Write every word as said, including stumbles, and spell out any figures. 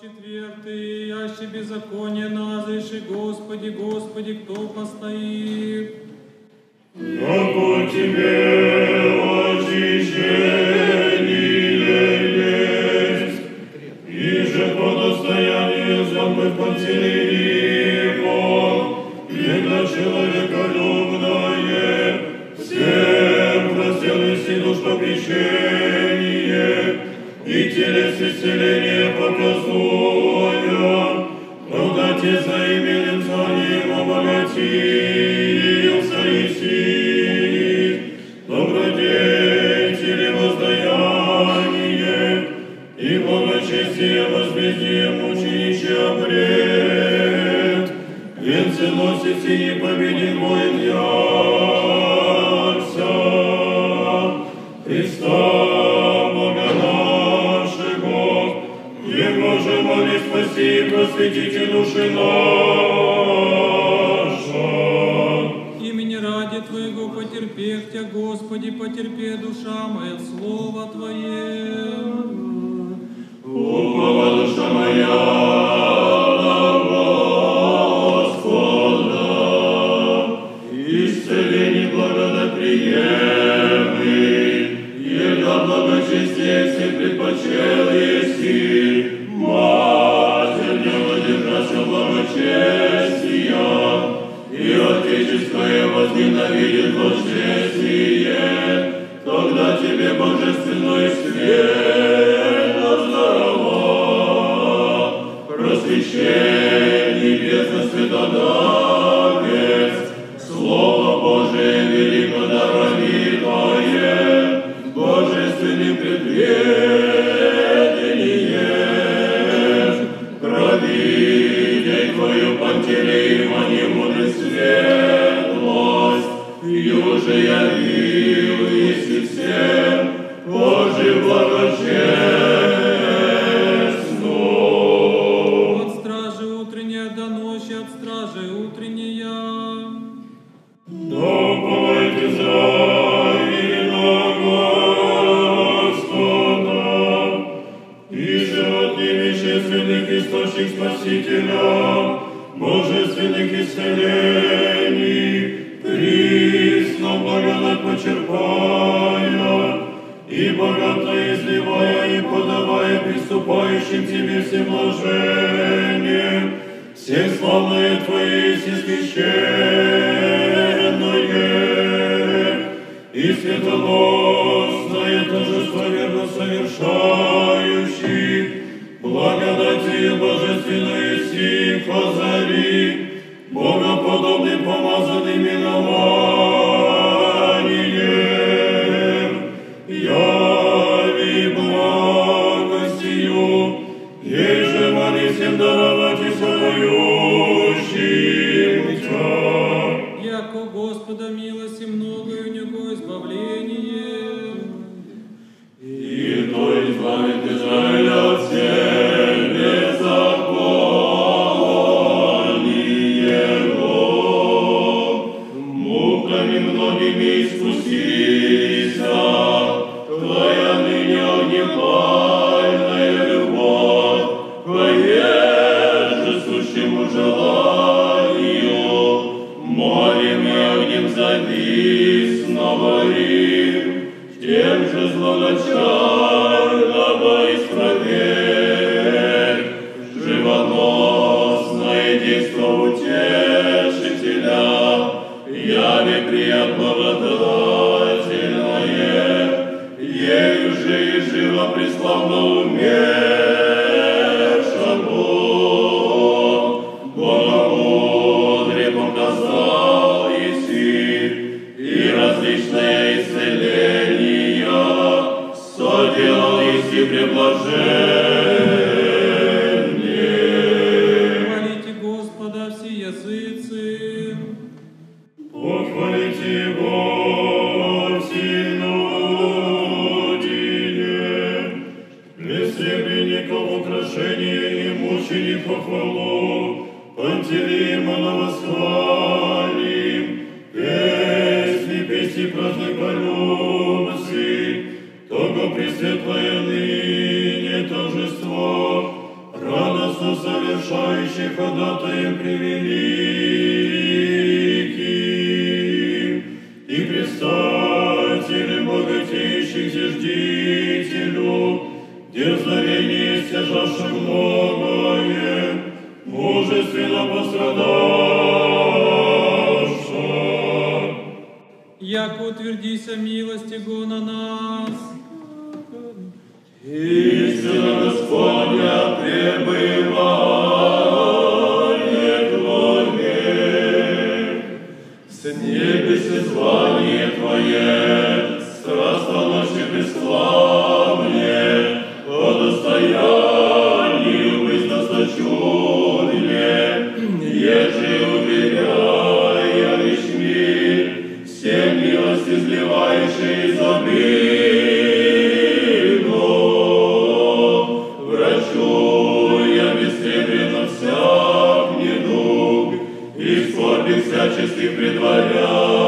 четвертый, яще беззаконие назреши, Господи, Господи, кто постоит? Како Тебе очищение есть, иже по достоянию забыв поцелимо, когда человеколюбное, всем простилось и душ попечение, и телес исцеление показуя, когда Те за именем Твоим обогатился Иси, добродетели воздаяние и благочестие возмездие мученичий обред, венцы носит синий победен воин ярся, Христа Бога нашего, Его же моли спаси и просветите души наша. Имени ради Твоего потерпех Тя, Господи, потерпи, душа моя, слово Твое. Упала душа моя на Господа, исцеление благодать приемли, еда благочестие все предпочел еси, Матерь не удержася благочестия, и Отеческое возненавидит злочестие, тогда Тебе божественной свет даровал, просвещение небесно светодавец, Слово Божие велико даровитое, божественным предведением, провидей Твою Пантелеима немудрый светлость, юже явил Иси всем Божий благочестну. От стражи утренняя до ночи, от стражи утренняя. Доповедь Израиля Господа, иже от ним вещественных источник Спасителя, божественных исцелений, присно благодать почерпая, и богато изливая, и подавая приступающим Тебе все блажение, все славные Твои священное, и светоносное торжество верно совершающий, благодатью божественной сих озари, богоподобным помазанным именованием, яви благостью, ей же моли всем даровать и собоющим Тя. Яко Господа милости многою, у Него избавление. И то избавит Израиля от всех беззаконий Его, муками многими искусися, Твоя ныне огнепальная любовь, Твое сущему желанию, морем и огнем завистного Рим, тем же злоначального исправель, живоносное действо утешителя, яви приятно-благодательное, ею же и живо преславно умешано, Богомудрие показал Иси, и различные исцеления соделал Иси преблаженнее. Хвалите Господа все языцы. Похвалите Его все люди, пресвященников украшение и мучеников хвалу, Пантелеима на восхвалим, песни, песни праздной полюбцы, того пресветлое ныне торжество, рано утешающий ходатаем превеликим, и предстателем богатейших зиждителю, дерзновение стяжавших многое, мужественно пострадавших. Яко утвердися милость Его на нас. Истина Господня пребывает во век. С небес звание Твое, страстно ночи бесславне, по достоянию быть досточурне, еже уверяя весь мир, все милости изливающие изобилие. Всяких предваряй.